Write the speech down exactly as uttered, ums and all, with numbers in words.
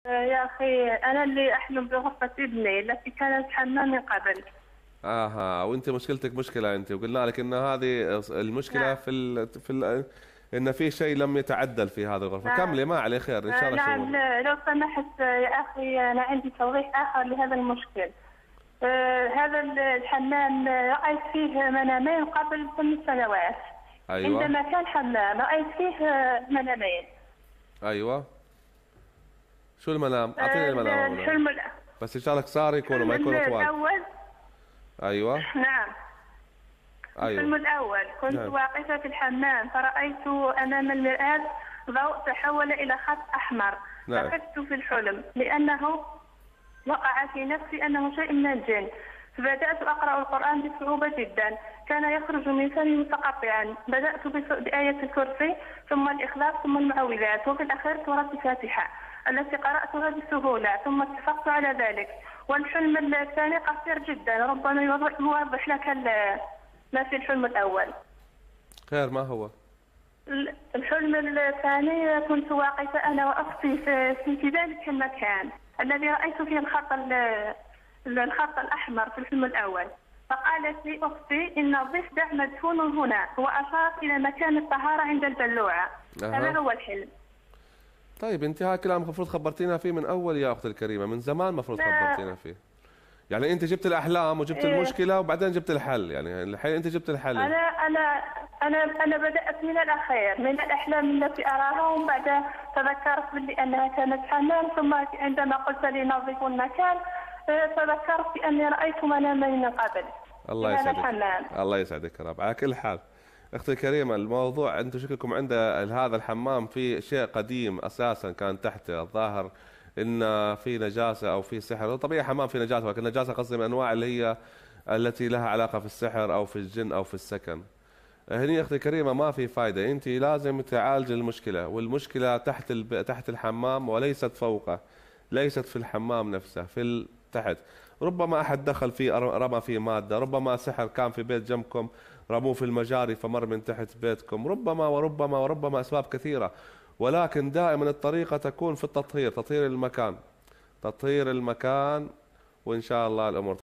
يا أخي أنا اللي أحلم بغرفة ابني التي كانت حمام من قبل. اها، وانت مشكلتك مشكله انت، وقلنا لك ان هذه المشكله نعم. في ال... في ال... ان في شيء لم يتعدل في هذه الغرفه. نعم. كملي، ما عليه خير ان شاء آه، الله. شو نعم. الموضوع؟ ل- لو سمحت آه، يا أخي أنا عندي توضيح آخر لهذا المشكل. آه، هذا ال- الحمام آه، رأيت فيه منامين قبل ثمان سنوات. ايوه. عندما كان حمام رأيت فيه آه، منامين. ايوه. شو المنام؟ اعطيني آه، المنام اولا. الحلم ال- بس ان شاء الله صار يكونوا ما الحلم يكونوا طوال. الأول. ايوه. نعم. ايوه. الحلم الأول كنت نعم. واقفة في الحمام فرأيت أمام المرآة ضوء تحول إلى خط أحمر. نعم. ركزت في الحلم لأنه وقع في نفسي أنه شيء من الجن، فبدأت أقرأ القرآن بصعوبة جدا، كان يخرج من فمي متقطعا. بدأت بس- بآية الكرسي ثم الإخلاص ثم المعوذات وفي الأخير سورة الفاتحة التي قرأتها بسهولة ثم اتفقت على ذلك. والحلم الثاني قصير جدا، ربما يوضح يوضح لك ال- ما في الحلم الأول. خير، ما هو؟ ال- الحلم الثاني كنت واقفة أنا وأختي في في في ذلك المكان الذي رأيت فيه الخط ال- الخط الأحمر في الحلم الأول. فقالت لي أختي إن الضفدع مدفون هنا، وأشارت إلى مكان الطهارة عند البلوعة. اها. هذا هو الحلم. طيب انت هاي كلام المفروض خبرتينا فيه من اول يا اختي الكريمه، من زمان المفروض لا. خبرتينا فيه. يعني انت جبت الاحلام وجبت إيه. المشكله وبعدين جبت الحل، يعني الحين انت جبت الحل. أنا أنا أنا أنا بدأت من الأخير، من الأحلام التي أراها، ومن بعد تذكرت باللي أنها كانت حمام، ثم عندما قلت لي نظفوا المكان آه، تذكرت بأني رأيت منامين من قبل الله في هذا يسعدك. الحمام. الله يسعدك يا رب. على كل حال اختي الكريمه، الموضوع انتم شكلكم عند هذا الحمام في شيء قديم اساسا كان تحته، الظاهر ان في نجاسه او في سحر. طبيعي حمام في نجاسه، ولكن النجاسه قصدي من انواع اللي هي التي لها علاقه في السحر او في الجن او في السكن. هني اختي الكريمه ما في فايده، انت لازم تعالج المشكله، والمشكله تحت الب... تحت الحمام وليست فوقه، ليست في الحمام نفسه، في ال... تحت. ربما احد دخل فيه رمى فيه ماده، ربما سحر كان في بيت جنبكم رموه في المجاري فمر من تحت بيتكم، ربما وربما وربما اسباب كثيره. ولكن دائما الطريقه تكون في التطهير، تطهير المكان، تطهير المكان، وان شاء الله الامور